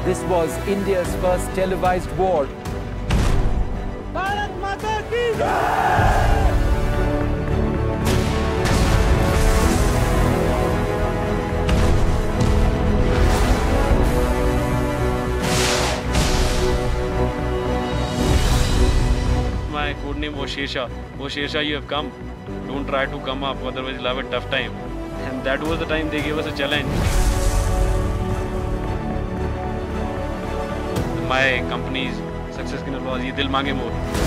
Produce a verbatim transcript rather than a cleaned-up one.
This was India's first televised war. Bharat Mata ki Jai! My code name was Shershaah. Oh Shershaah, you have come. Don't try to come up, otherwise you'll have a tough time. And that was the time they gave us a challenge. My company's success ki was ye dil mange more.